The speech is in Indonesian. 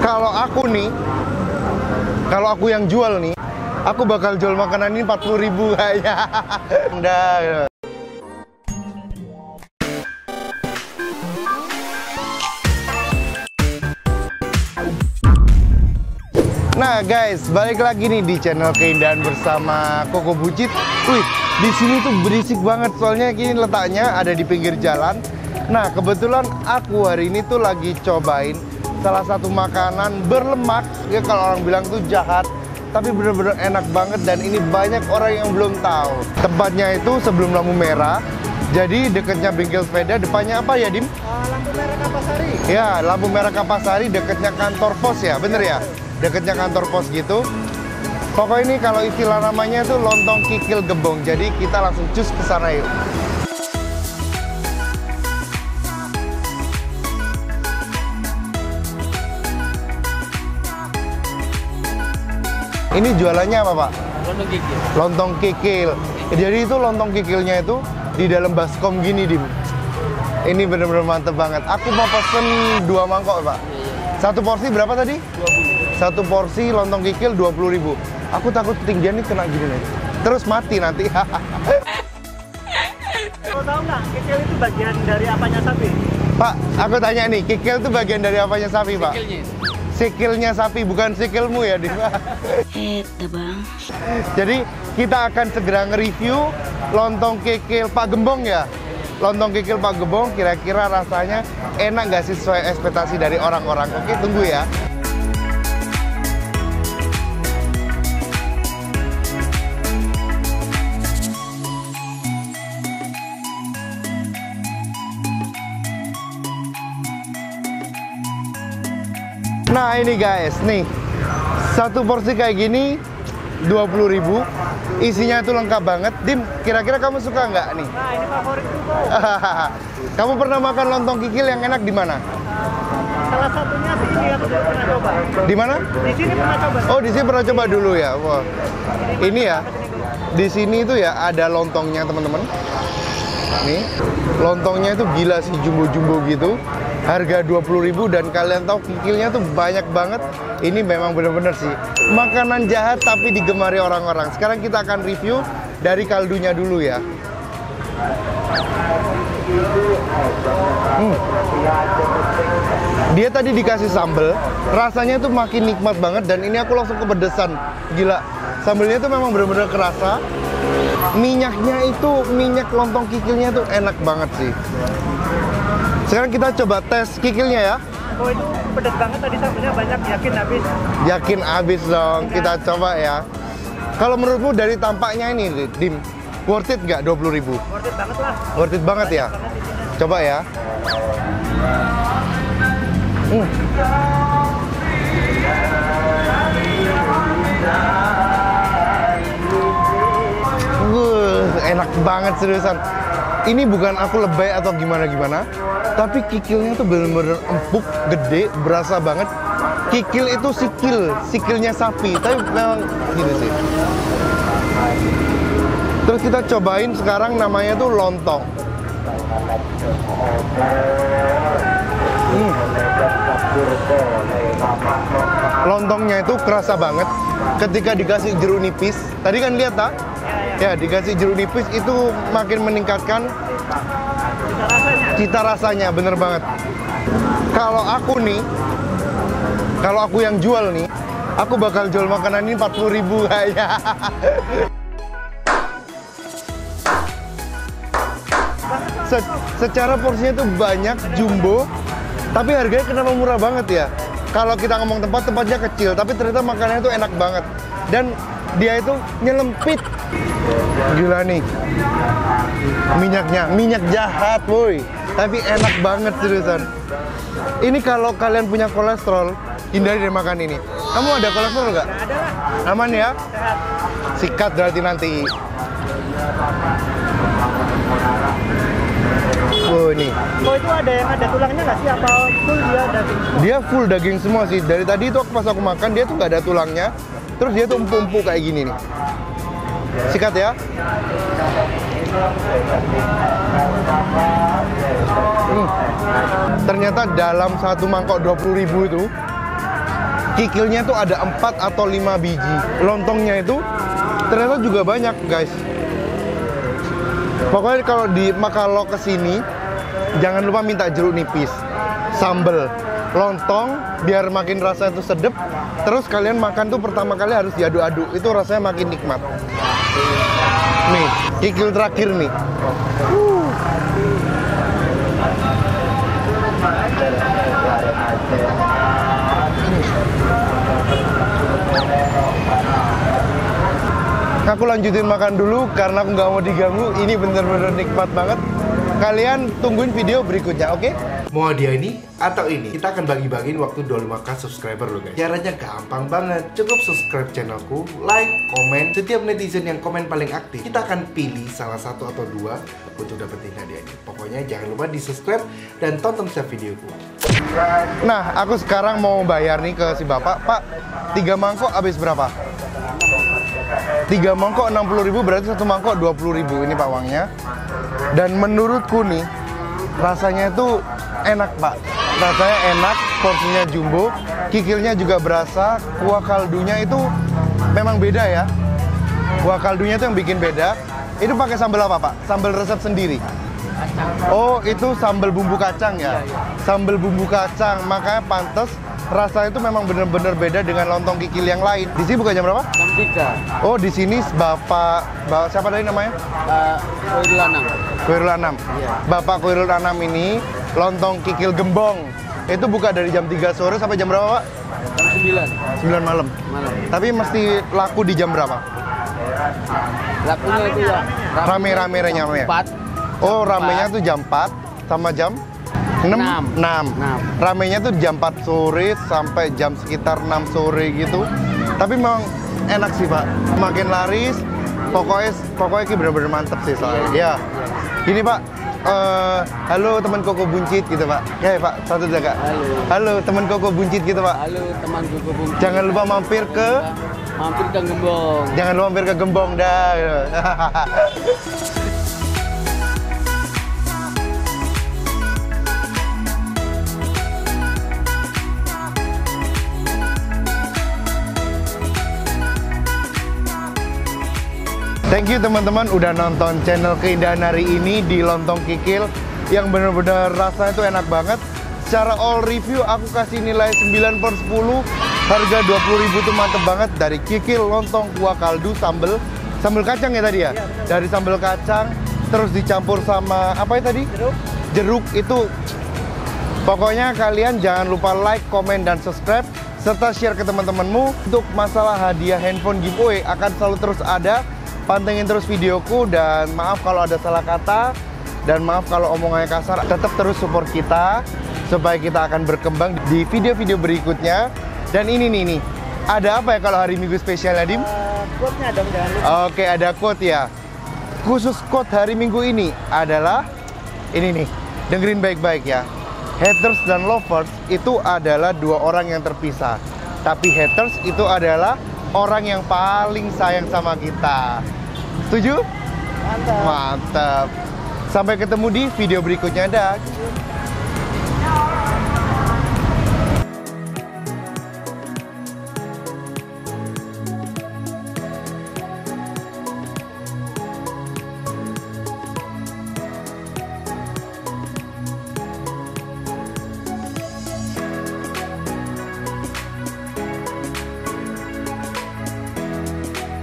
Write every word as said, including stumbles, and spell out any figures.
Kalau aku nih, kalau aku yang jual nih, aku bakal jual makanan ini empat puluh ribu ya. Udah. Nah guys, balik lagi nih di channel Keindahan bersama Koko Bucit. Wih, di sini tuh berisik banget soalnya ini letaknya ada di pinggir jalan. Nah, kebetulan aku hari ini tuh lagi cobain salah satu makanan berlemak. Ya kalau orang bilang tuh jahat, tapi bener-bener enak banget dan ini banyak orang yang belum tahu. Tempatnya itu sebelum lampu merah. Jadi dekatnya bengkel sepeda, depannya apa ya, Dim? Uh, lampu merah Kapasari. Ya, lampu merah Kapasari, dekatnya kantor pos ya, bener ya? Dekatnya kantor pos gitu. Pokoknya ini kalau istilah namanya itu lontong kikil gembong. Jadi kita langsung cus ke sana yuk. Ini jualannya apa, Pak? Lontong kikil. Lontong kikil. Jadi itu lontong kikilnya itu di dalam baskom gini, Dim. Ini bener-bener mantep banget. Aku mau pesen dua mangkok, Pak. Satu porsi berapa tadi? dua puluh. Satu porsi lontong kikil dua puluh ribu. Aku takut ketinggian nih kena gini nih. Terus mati nanti. Kau tahu nggak, kikil itu bagian dari apanya sapi? Pak, aku tanya nih, kikil itu bagian dari apanya sapi, Pak? Kikilnya. Sikilnya sapi, bukan sikilmu ya, Dim. Hete bang. Jadi kita akan segera nge-review lontong kikil Pak Gembong ya. Lontong kikil Pak Gembong kira-kira rasanya enak nggak sih sesuai ekspektasi dari orang-orang? Oke, tunggu ya. Nah ini guys, nih satu porsi kayak gini dua puluh ribu. Isinya itu lengkap banget. Dim, kira-kira kamu suka nggak nih? Nah, ini favoritku tuh. Kamu pernah makan lontong kikil yang enak di mana? Salah satunya sih ini aku dulu pernah coba. Di mana? Di sini pernah coba. Oh, di sini pernah coba dulu ya. Wah. Ini ya. Di sini itu ya ada lontongnya, teman-teman. Nih, lontongnya itu gila sih, jumbo-jumbo gitu. Harga dua puluh ribu dan kalian tahu kikilnya tuh banyak banget. Ini memang bener-bener sih makanan jahat tapi digemari orang-orang. Sekarang kita akan review dari kaldunya dulu ya. Hmm. Dia tadi dikasih sambal, rasanya tuh makin nikmat banget dan ini aku langsung kepedesan. Gila, sambelnya tuh memang bener-bener kerasa. Minyaknya itu, minyak lontong kikilnya tuh enak banget sih. Sekarang kita coba tes kikilnya ya. Oh, itu pedas banget tadi, sambelnya banyak, yakin habis. Yakin habis dong, kita coba ya. Kalau menurutmu dari tampaknya ini, Dim, worth it nggak dua puluh ribu? Worth it banget lah. Worth it banget ya? Banget isinya. Coba ya. Hmm. Uh, enak banget seriusan. Ini bukan aku lebay atau gimana-gimana, tapi kikilnya tuh bener-bener empuk, gede, berasa banget. Kikil itu sikil, sikilnya sapi, tapi memang gitu sih. Terus kita cobain sekarang namanya tuh lontong. Hmm. Lontongnya itu kerasa banget ketika dikasih jeruk nipis. Tadi kan lihat tak? Ya, dikasih jeruk nipis itu makin meningkatkan Cita rasanya. cita rasanya, bener banget. Kalau aku nih, kalau aku yang jual nih, aku bakal jual makanan ini empat puluh ribu ya. Se secara porsinya tuh banyak, jumbo, tapi harganya kenapa murah banget ya? Kalau kita ngomong tempat, tempatnya kecil, tapi ternyata makanannya tuh enak banget. Dan dia itu nyelempit. Gila nih. Minyaknya, minyak jahat woi. Tapi enak banget seriusan. Ini kalau kalian punya kolesterol, hindari dari makan ini. Kamu ada kolesterol nggak? Nggak ada lah. Aman ya? Sehat. Sikat berarti nanti. Oh nih. Oh, itu ada yang ada tulangnya nggak sih? Apa full dia daging semua? Dia full daging semua sih. Dari tadi itu pas aku makan dia tuh nggak ada tulangnya. Terus dia tuh empuk-empuk kayak gini nih. Sikat ya. Hmm. Ternyata dalam satu mangkok dua puluh ribu itu kikilnya tuh ada empat atau lima biji. Lontongnya itu ternyata juga banyak, guys. Pokoknya kalau di kalau kesini jangan lupa minta jeruk nipis, sambel, lontong biar makin rasa itu sedep. Terus kalian makan tuh pertama kali harus diaduk-aduk, itu rasanya makin nikmat. Nih, kikil terakhir nih. Uh. Aku lanjutin makan dulu karena aku nggak mau diganggu. Ini bener-bener nikmat banget. Kalian tungguin video berikutnya, oke? Okay? Mau hadiah ini atau ini? Kita akan bagi-bagiin waktu dua puluh lima k subscriber loh guys. Caranya gampang banget. Cukup subscribe channelku, like, komen. Setiap netizen yang komen paling aktif, kita akan pilih salah satu atau dua untuk dapetin hadiah ini. Pokoknya jangan lupa di subscribe dan tonton setiap videoku. Nah, aku sekarang mau bayar nih ke si bapak. Pak, tiga mangkok habis berapa? Tiga mangkok enam puluh ribu, berarti satu mangkok dua puluh ribu. Ini pak uangnya. Dan menurutku nih, rasanya itu enak pak. Rasanya enak, porsinya jumbo, kikilnya juga berasa, kuah kaldunya itu memang beda ya. Kuah kaldunya itu yang bikin beda. Itu pakai sambal apa pak? Sambal resep sendiri? Oh, itu sambal bumbu kacang ya? Sambal bumbu kacang, makanya pantas. Rasanya itu memang benar-benar beda dengan lontong kikil yang lain. Di sini buka jam berapa? jam tiga. Oh, di sini Bapak, Bapak siapa tadi namanya? Uh, Koirul Anam. Koirul Anam. Iya. Bapak Koirul Anam ini lontong kikil gembong. Itu buka dari jam tiga sore sampai jam berapa, Pak? jam sembilan. sembilan malam. Malam. Tapi mesti laku di jam berapa? Lakunya itu ya. Rame-rame rame. empat. Oh, ramenya tuh jam empat sama jam enam. enam. Ramenya tuh jam empat sore sampai jam sekitar enam sore gitu. Tapi memang enak sih, Pak. Makin laris, pokoknya pokoknya ini bener-bener mantep sih soalnya. Ya. Ini, Pak. Uh, halo teman Koko Buncit gitu, Pak. Ya, Pak. Satu jaga. Halo. Halo teman Koko Buncit gitu, Pak. Halo teman Koko Buncit. Jangan lupa mampir ke mampir ke Gembong. Jangan lupa mampir ke Gembong dah. Thank you teman-teman udah nonton channel Keindahan hari ini di Lontong Kikil yang bener-bener rasanya tuh enak banget. Secara all review aku kasih nilai sembilan per sepuluh. Harga dua puluh ribu tuh mantep banget. Dari kikil, lontong, kuah kaldu, sambel sambel kacang ya tadi ya? Iya, dari sambel kacang terus dicampur sama apa ya tadi? Jeruk. Jeruk itu. Pokoknya kalian jangan lupa like, komen, dan subscribe serta share ke teman-temanmu. Untuk masalah hadiah handphone giveaway akan selalu terus ada. Pantengin terus videoku dan maaf kalau ada salah kata dan maaf kalau omongannya kasar. Tetap terus support kita supaya kita akan berkembang di video-video berikutnya. Dan ini nih nih, ada apa ya kalau hari Minggu spesial ya, Dim? Uh, quote-nya dong, jangan lupa. Oke, ada quote ya. Khusus quote hari Minggu ini adalah ini nih. Dengerin baik-baik ya. Haters dan lovers itu adalah dua orang yang terpisah. Tapi haters itu adalah orang yang paling sayang sama kita. Setuju? Mantap. Mantap. Sampai ketemu di video berikutnya, dah.